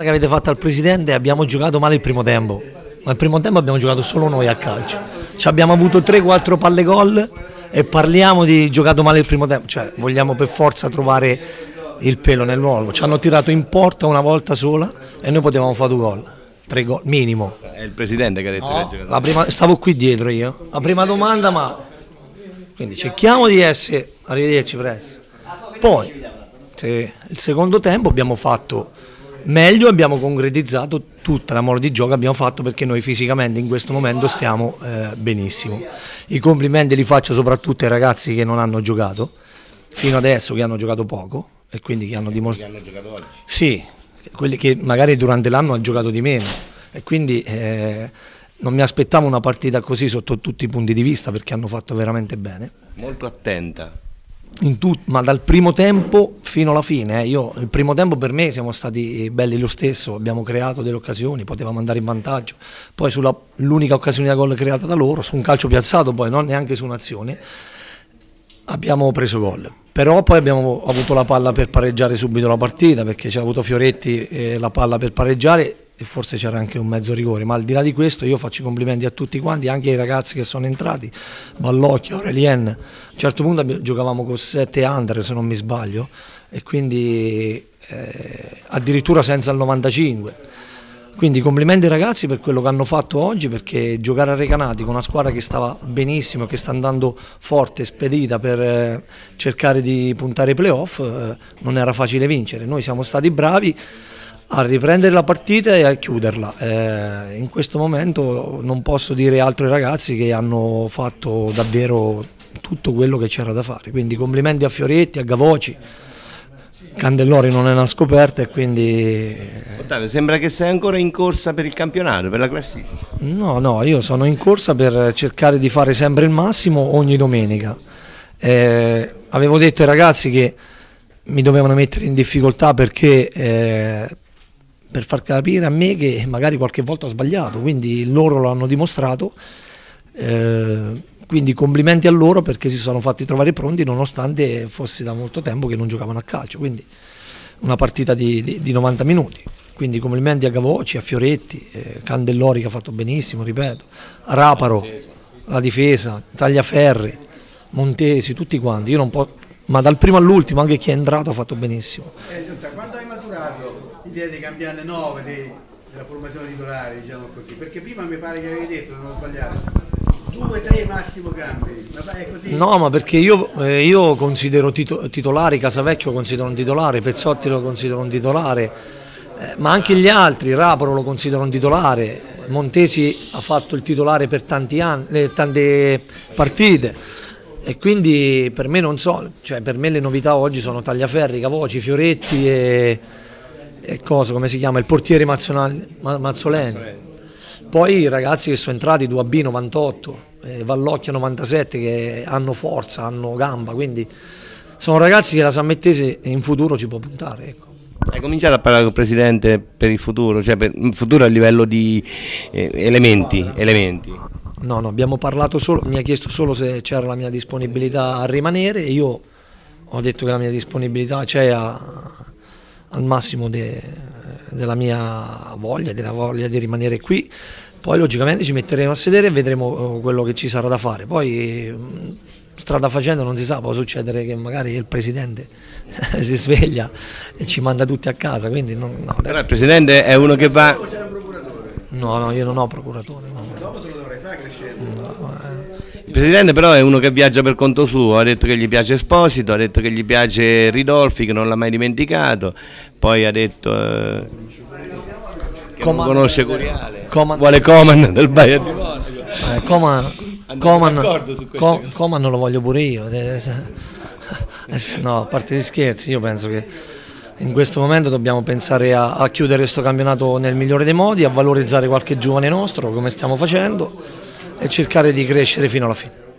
Che avete fatto al presidente, abbiamo giocato male il primo tempo, ma il primo tempo abbiamo giocato solo noi a calcio, abbiamo avuto 3-4 palle gol e parliamo di giocato male il primo tempo, cioè vogliamo per forza trovare il pelo nell'uovo. Ci hanno tirato in porta una volta sola e noi potevamo fare 2 gol, 3 gol minimo. È il presidente che ha detto No, che ha giocato. stavo qui dietro io, la prima domanda, ma quindi cerchiamo di essere, arrivederci presto. Poi il secondo tempo abbiamo fatto meglio, abbiamo concretizzato tutta la mole di gioco, abbiamo fatto perché noi fisicamente in questo momento stiamo benissimo. I complimenti li faccio soprattutto ai ragazzi che non hanno giocato fino adesso, che hanno giocato poco e quindi che hanno dimostrato. Che hanno giocato oggi? Sì, quelli che magari durante l'anno hanno giocato di meno e quindi non mi aspettavo una partita così sotto tutti i punti di vista perché hanno fatto veramente bene. Molto attenta. Ma dal primo tempo fino alla fine, il primo tempo per me siamo stati belli lo stesso, abbiamo creato delle occasioni, potevamo andare in vantaggio, poi sull'unica occasione da gol creata da loro, su un calcio piazzato, poi non neanche su un'azione, abbiamo preso gol. Però poi abbiamo avuto la palla per pareggiare subito la partita, perché c'è avuto Fioretti la palla per pareggiare e forse c'era anche un mezzo rigore, ma al di là di questo io faccio i complimenti a tutti quanti, anche ai ragazzi che sono entrati, Ballocchio, Aurelien. A un certo punto giocavamo con 7 under se non mi sbaglio e quindi addirittura senza il 95. Quindi complimenti ai ragazzi per quello che hanno fatto oggi, perché giocare a Recanati con una squadra che stava benissimo, che sta andando forte, spedita per cercare di puntare ai playoff, non era facile vincere. Noi siamo stati bravi a riprendere la partita e a chiuderla. In questo momento non posso dire altro ai ragazzi che hanno fatto davvero tutto quello che c'era da fare, quindi complimenti a Fioretti, a Gavoci. Candellori non è una scoperta e quindi... Ottavio, sembra che sei ancora in corsa per il campionato, per la classifica. No, io sono in corsa per cercare di fare sempre il massimo ogni domenica. Avevo detto ai ragazzi che mi dovevano mettere in difficoltà perché per far capire a me che magari qualche volta ho sbagliato, quindi loro lo hanno dimostrato. Quindi complimenti a loro perché si sono fatti trovare pronti nonostante fosse da molto tempo che non giocavano a calcio, quindi una partita di 90 minuti. Quindi complimenti a Gavoci, a Fioretti, Candellori che ha fatto benissimo, ripeto, Raparo, la difesa, Tagliaferri, Montesi, tutti quanti. Io non posso, ma dal primo all'ultimo anche chi è entrato ha fatto benissimo. Giunta, quando hai maturato l'idea di cambiare 9 della formazione titolare, diciamo così? Perché prima mi pare che avevi detto, non ho sbagliato, 2-3 massimo cambi, ma è così? No, ma perché io considero titolari, Casavecchio lo considero un titolare, Pezzotti lo considero un titolare, ma anche gli altri, Raparo lo considero un titolare, Montesi ha fatto il titolare per tanti anni, tante partite e quindi per me non so, cioè per me le novità oggi sono Tagliaferri, Gavoci, Fioretti e come si chiama, il portiere Mazzoleni. Poi i ragazzi che sono entrati, 2B 98, Vallocchio 97, che hanno forza, hanno gamba, quindi sono ragazzi che la San Mettese in futuro ci può puntare. Ecco. Hai cominciato a parlare con il presidente per il futuro, cioè per il futuro a livello di elementi? No, abbiamo parlato solo, mi ha chiesto solo se c'era la mia disponibilità a rimanere e io ho detto che la mia disponibilità c'è al massimo della mia voglia, di rimanere qui. Poi logicamente ci metteremo a sedere e vedremo quello che ci sarà da fare. Poi strada facendo non si sa, può succedere che magari il presidente si sveglia e ci manda tutti a casa. Quindi Però il presidente è uno che va... No, io non ho procuratore. No. Dopo te lo dovrai fare crescendo. Il presidente però è uno che viaggia per conto suo, ha detto che gli piace Esposito, ha detto che gli piace Ridolfi, che non l'ha mai dimenticato, poi ha detto che non conosce Coriale, vuole Coman del Bayern di Monaco. Coman lo voglio pure io. No, a parte gli scherzi, io penso che in questo momento dobbiamo pensare a chiudere questo campionato nel migliore dei modi, a valorizzare qualche giovane nostro come stiamo facendo e cercare di crescere fino alla fine.